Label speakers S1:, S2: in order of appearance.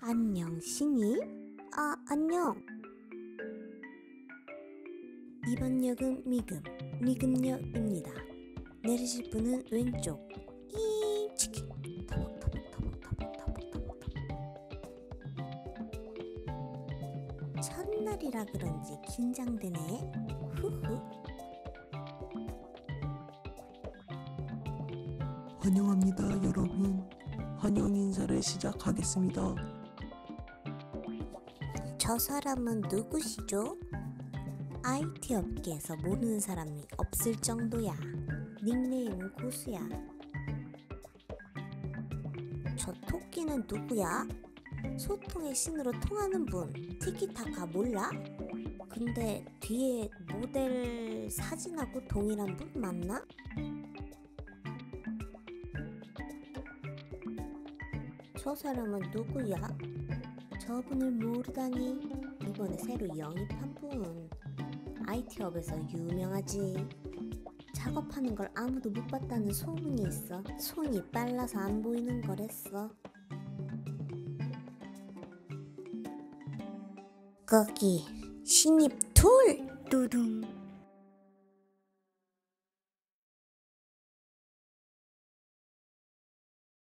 S1: 안녕, 신이? 안녕. 이번 역은 미금역입니다. 내리실 분은 왼쪽. 치킨. 터벅터벅터벅터벅터벅터벅. 첫날이라 그런지 긴장되네. 후후.
S2: 환영합니다, 여러분. 환영 인사를 시작하겠습니다.
S1: 저 사람은 누구시죠? IT 업계에서 모르는 사람이 없을 정도야. 닉네임은 고수야. 저 토끼는 누구야? 소통의 신으로 통하는 분. 티키타카 몰라? 근데 뒤에 모델 사진하고 동일한 분 맞나? 저 사람은 누구야? 저분을 모르다니. 이번에 새로 영입한 분. IT업에서 유명하지. 작업하는 걸 아무도 못 봤다는 소문이 있어. 손이 빨라서 안 보이는 거랬어. 거기 신입 둘! 두둥.